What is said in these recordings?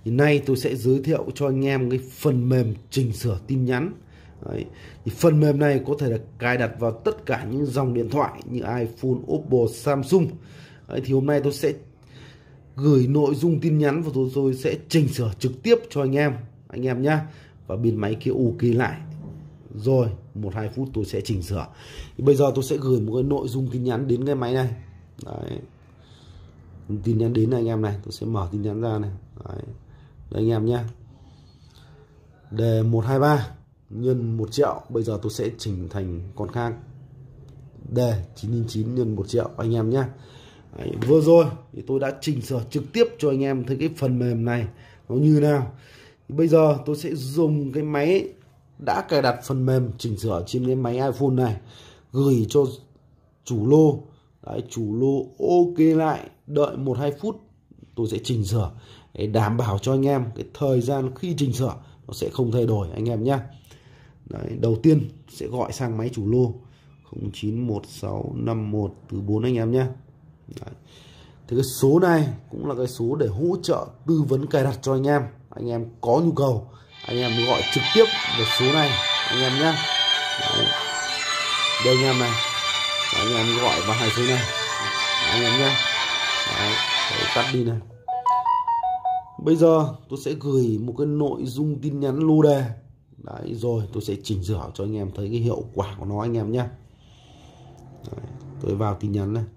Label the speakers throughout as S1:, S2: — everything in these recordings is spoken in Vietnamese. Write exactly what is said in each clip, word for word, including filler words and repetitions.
S1: Thì nay tôi sẽ giới thiệu cho anh em cái phần mềm chỉnh sửa tin nhắn. Đấy. Thì phần mềm này có thể là cài đặt vào tất cả những dòng điện thoại như iPhone, Oppo, Samsung. Đấy. Thì hôm nay tôi sẽ gửi nội dung tin nhắn và tôi, tôi sẽ chỉnh sửa trực tiếp cho anh em anh em nhé. Và bên máy kia ok lại rồi, một hai phút tôi sẽ chỉnh sửa. Thì bây giờ tôi sẽ gửi một cái nội dung tin nhắn đến cái máy này. Đấy. Tin nhắn đến này anh em này, tôi sẽ mở tin nhắn ra này. Đấy. Đây anh em nhé. Đề một hai ba nhân một triệu. Bây giờ tôi sẽ chỉnh thành con khác. Đề chín chín chín nhân một triệu anh em nhé. Đấy, vừa rồi thì tôi đã chỉnh sửa trực tiếp cho anh em thấy cái phần mềm này nó như nào. Thì bây giờ tôi sẽ dùng cái máy đã cài đặt phần mềm chỉnh sửa trên cái máy iPhone này, gửi cho chủ lô. Đấy, chủ lô ok lại, đợi một hai phút tôi sẽ chỉnh sửa để đảm bảo cho anh em cái thời gian khi chỉnh sửa nó sẽ không thay đổi anh em nhé. Đấy, đầu tiên sẽ gọi sang máy chủ lô không chín một sáu năm một từ bốn anh em nhé. Đấy. Thì cái số này cũng là cái số để hỗ trợ tư vấn cài đặt cho anh em. Anh em có nhu cầu anh em mới gọi trực tiếp về số này anh em nhé. Đấy. Đây anh em này. Đấy, anh em gọi vào hai số này anh em nhé. Đấy. Đấy, tắt đi này. Bây giờ tôi sẽ gửi một cái nội dung tin nhắn lô đề. Đấy, rồi tôi sẽ chỉnh sửa cho anh em thấy cái hiệu quả của nó anh em nhé. Đấy, tôi vào tin nhắn này.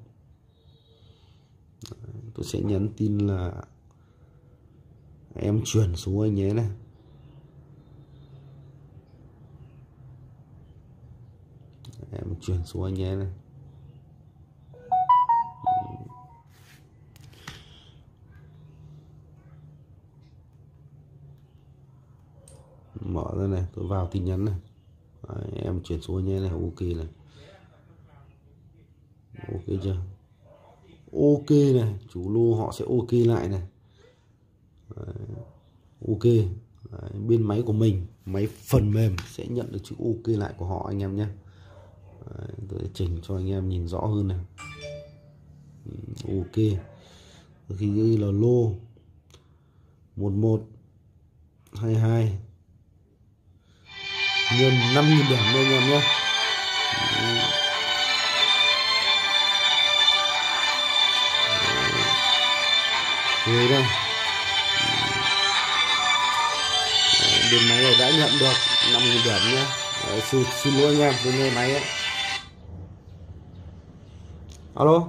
S1: Đấy, tôi sẽ nhắn tin là em chuyển số anh nhé này. Em chuyển số anh nhé này. Mở ra này, tôi vào tin nhắn này. Đấy, em chuyển số anh nhé này, ok này. Ok chưa? Ok này, chủ lô họ sẽ ok lại này. Đấy, ok. Đấy, bên máy của mình, máy phần mềm sẽ nhận được chữ ok lại của họ anh em nhé. Đấy, tôi sẽ chỉnh cho anh em nhìn rõ hơn này. Ok. Khi ghi là lô một một hai hai nhân năm nghìn điểm thôi anh em nhé. Rồi đây. Bên máy này đã nhận được năm nghìn điểm nhé. Đấy, xin, xin lỗi anh em bên đây máy ấy. Alo.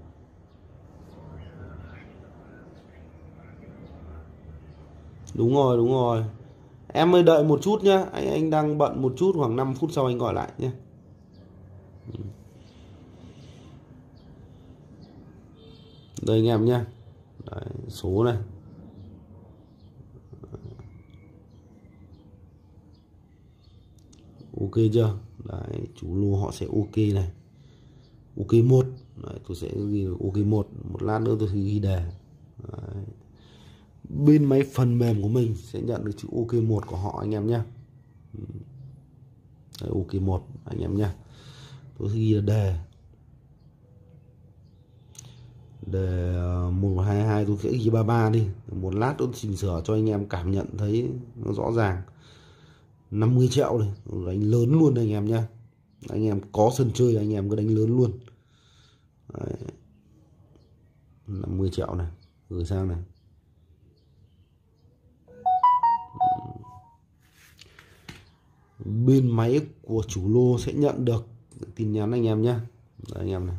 S1: Đúng rồi, đúng rồi. Em ơi đợi một chút nhé. Anh anh đang bận một chút, khoảng năm phút sau anh gọi lại nhé. Đây anh em nhé. Đấy, số này. Ok chưa? Đấy, chủ lô họ sẽ ok này. Ok một. Đấy, tôi sẽ ghi ok một. Một lát nữa tôi sẽ ghi đề. Đấy. Bên máy phần mềm của mình sẽ nhận được chữ ok một của họ anh em nhé. Đấy, ok một anh em nhé. Tôi sẽ ghi là đề. Đề một hai hai tôi sẽ ghi ba ba đi. Một lát tôi chỉnh sửa cho anh em cảm nhận thấy nó rõ ràng. năm mươi triệu này, đánh lớn luôn anh em nhé. Anh em có sân chơi anh em cứ đánh lớn luôn. Đấy. năm mươi triệu này, gửi sang này. Bên máy của chủ lô sẽ nhận được tin nhắn anh em nhé. Đấy anh em này.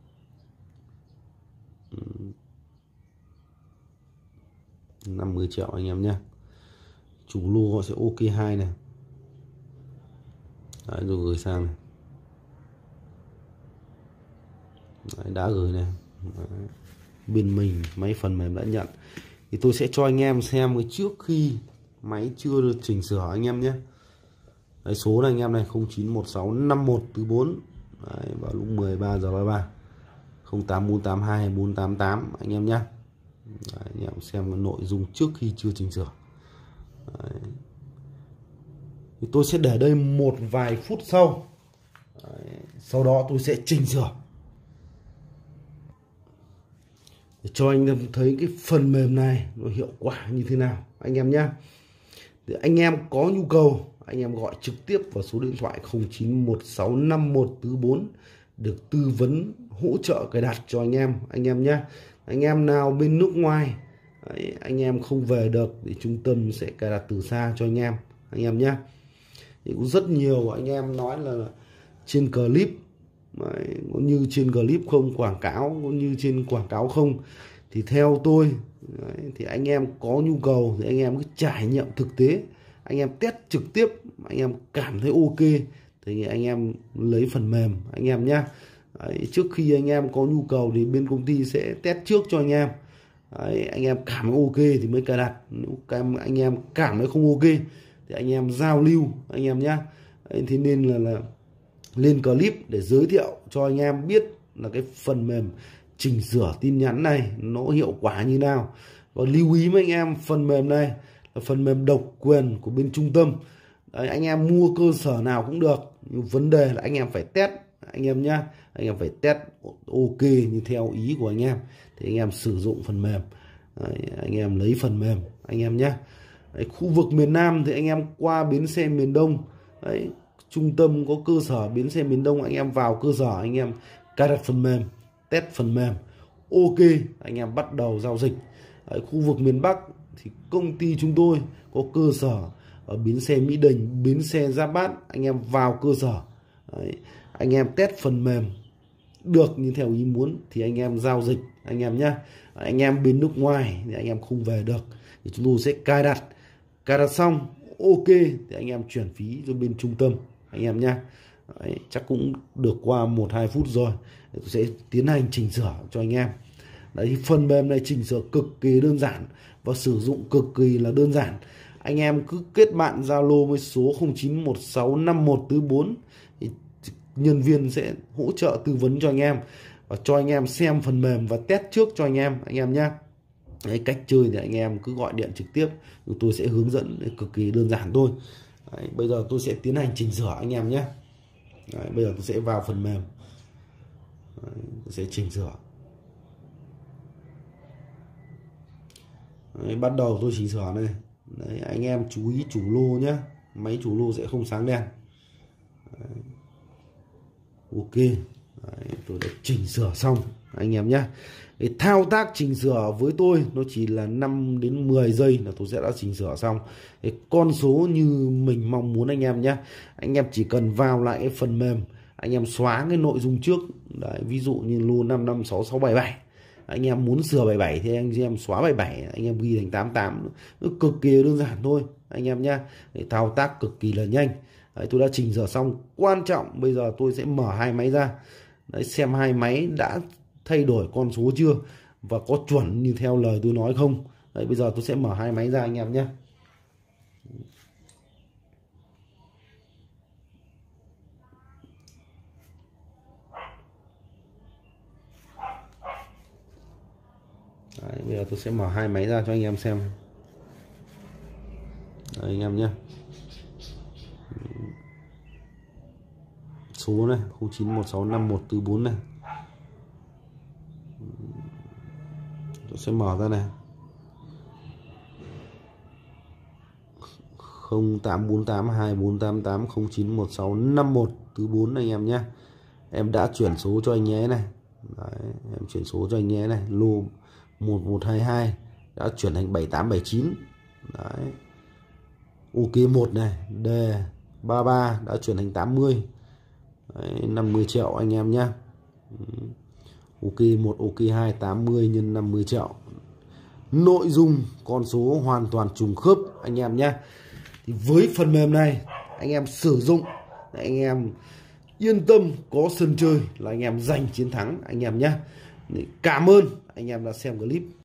S1: năm mươi triệu anh em nhé. Chủ lô họ sẽ ok hai này. Đấy, rồi gửi sang này. Đấy, đã gửi này. Đấy. Bên mình máy phần mềm đã nhận. Thì tôi sẽ cho anh em xem cái trước khi máy chưa được chỉnh sửa anh em nhé. Đấy, số này anh em này không chín một sáu năm một từ bốn. Đấy, vào lúc mười ba giờ ba mươi ba. không tám bốn tám hai bốn tám tám anh em nhé. Đấy, anh em xem cái nội dung trước khi chưa chỉnh sửa. Đấy. Thì tôi sẽ để đây một vài phút sau. Đấy. Sau đó tôi sẽ chỉnh sửa. để cho anh em thấy cái phần mềm này nó hiệu quả như thế nào anh em nhé. Để anh em có nhu cầu, anh em gọi trực tiếp vào số điện thoại không chín một sáu năm một bốn bốn được tư vấn hỗ trợ cài đặt cho anh em anh em nhé. Anh em nào bên nước ngoài đấy, anh em không về được thì trung tâm sẽ cài đặt từ xa cho anh em anh em nhé. Thì cũng rất nhiều anh em nói là trên clip đấy, cũng như trên clip không quảng cáo, cũng như trên quảng cáo không, thì theo tôi đấy, thì anh em có nhu cầu thì anh em cứ trải nghiệm thực tế, anh em test trực tiếp, anh em cảm thấy ok thì anh em lấy phần mềm anh em nhé. Đấy, trước khi anh em có nhu cầu thì bên công ty sẽ test trước cho anh em. Đấy, anh em cảm thấy ok thì mới cài đặt. Nếu anh em cảm thấy không ok thì anh em giao lưu anh em nhé. Đấy, thì nên là, là lên clip để giới thiệu cho anh em biết là cái phần mềm chỉnh sửa tin nhắn này nó hiệu quả như nào. Và lưu ý với anh em, phần mềm này là phần mềm độc quyền của bên trung tâm. Đấy, anh em mua cơ sở nào cũng được, nhưng vấn đề là anh em phải test anh em nhá. Anh em phải test ok như theo ý của anh em thì anh em sử dụng phần mềm. Đấy, anh em lấy phần mềm anh em nhé. Đấy, khu vực miền Nam thì anh em qua bến xe miền Đông. Đấy, trung tâm có cơ sở bến xe miền Đông, anh em vào cơ sở anh em cài đặt phần mềm, test phần mềm ok, anh em bắt đầu giao dịch. Đấy, khu vực miền Bắc thì công ty chúng tôi có cơ sở ở bến xe Mỹ Đình, bến xe Giáp Bát, anh em vào cơ sở. Đấy, anh em test phần mềm được như theo ý muốn thì anh em giao dịch anh em nhé. Anh em bên nước ngoài thì anh em không về được thì chúng tôi sẽ cài đặt, cài đặt xong ok thì anh em chuyển phí cho bên trung tâm anh em nhé. Đấy, chắc cũng được qua một hai phút rồi, tôi sẽ tiến hành chỉnh sửa cho anh em. Đấy, phần mềm này chỉnh sửa cực kỳ đơn giản và sử dụng cực kỳ là đơn giản. Anh em cứ kết bạn Zalo với số không chín một sáu năm một bốn bốn thì nhân viên sẽ hỗ trợ tư vấn cho anh em và cho anh em xem phần mềm và test trước cho anh em anh em nhé. Đấy, cách chơi thì anh em cứ gọi điện trực tiếp, tôi sẽ hướng dẫn cực kỳ đơn giản thôi. Đấy, bây giờ tôi sẽ tiến hành chỉnh sửa anh em nhé. Đấy, bây giờ tôi sẽ vào phần mềm. Đấy, tôi sẽ chỉnh sửa. Đấy, bắt đầu tôi chỉnh sửa này. Đấy, anh em chú ý chủ lô nhé, máy chủ lô sẽ không sáng đèn. Đấy. Ok. Đấy, tôi đã chỉnh sửa xong anh em nhé. Cái thao tác chỉnh sửa với tôi nó chỉ là năm đến mười giây là tôi sẽ đã chỉnh sửa xong. Cái con số như mình mong muốn anh em nhé. Anh em chỉ cần vào lại cái phần mềm, anh em xóa cái nội dung trước. Đấy, ví dụ như lô năm năm sáu sáu bảy bảy, anh em muốn sửa bảy bảy thì anh em xóa bảy bảy, anh em ghi thành tám tám. Nó cực kỳ đơn giản thôi anh em nhé. Thao tác cực kỳ là nhanh. Đấy, tôi đã chỉnh sửa xong. Quan trọng bây giờ tôi sẽ mở hai máy ra. Đấy, xem hai máy đã thay đổi con số chưa và có chuẩn như theo lời tôi nói không. Đấy, bây giờ tôi sẽ mở hai máy ra anh em nhé. Đấy, bây giờ tôi sẽ mở hai máy ra cho anh em xem. Đấy, anh em nhé. Số này không chín một sáu năm một bốn bốn này. Tôi sẽ mở ra này. không tám bốn tám hai bốn tám tám không chín một sáu năm một bốn bốn anh em nhé. Em đã chuyển số cho anh nhé này. Đấy, em chuyển số cho anh nhé này. Lô một một hai hai đã chuyển thành bảy tám bảy chín. Đấy. Ok một này, D ba ba đã chuyển thành tám mươi. Đấy, năm mươi triệu anh em nhé. Ok một, ok hai, tám mươi nhân năm mươi triệu. Nội dung con số hoàn toàn trùng khớp anh em nhé. Thì với phần mềm này anh em sử dụng, anh em yên tâm có sân chơi là anh em giành chiến thắng anh em nhé. Cảm ơn anh em đã xem clip.